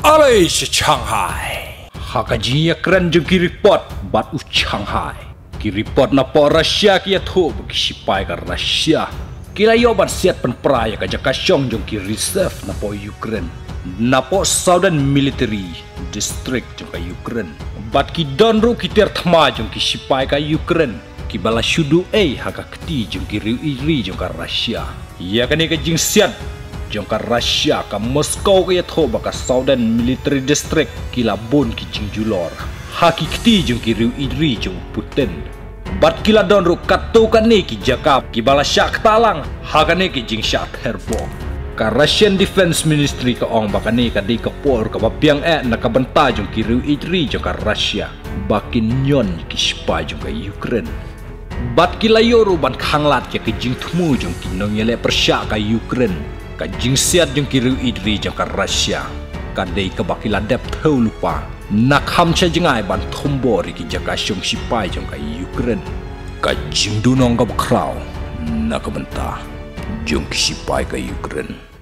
Alay si Shanghai. Hakajinya keren jeng ki report bat u Shanghai. Ki report na po Russia ki atho ki shipai ka Russia. Kila yoban siat pen praya ka jakasyong jeng ki reserve na po Ukraine. Na po Southern Military District jeng ka Ukraine. Bat ki donru ki ter thma jeng ki shipai ka Ukraine. Ki bala shudu haka kti jeng ki riu iri jeng ka Russia. Ya kani ka jeng siat jong ka Russia ka Moscow ka yatho baka Southern Military District kila bon ki jingjulor haki kti jong ki riu idri jong Putin bat kila don ru katto ka ne ki jakap ki bala syak talang hakane ki jing syak herbo ka Russian Defense Ministry ka ong baka ne ka di ka por ka bapiang na ka banta jong ki riu idri jong ka Russia bakin nyon ki shipai jong ka Ukraine bat kila yoru ban khanglat ya ki jing thmu jong ki nongyele persya ka Ukraine ka jing siat jeng ki riu idri jeng ka Russia ka dei ka bakila dep thau lupa nak ham cha jengai ban thombori ki jaka syong shipai jeng ka Ukraine ka jingduh nong ka bakraw nak benta jeng ki shipai ka Ukraine.